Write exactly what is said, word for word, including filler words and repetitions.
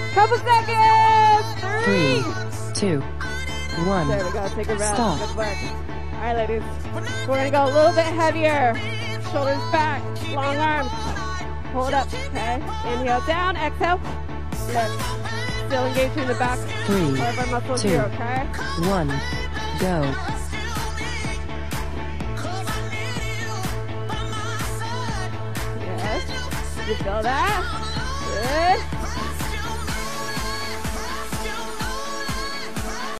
Couple seconds. Three. Three, two, one. There we go. Take a rest. Stop. Good work. All right, ladies. We're going to go a little bit heavier. Shoulders back. Long arms. Hold up. Okay. Inhale down. Exhale. Lift. Still engaging the back. Three, Part of our muscles two, here, okay? one, go. Yes. You feel that? Good.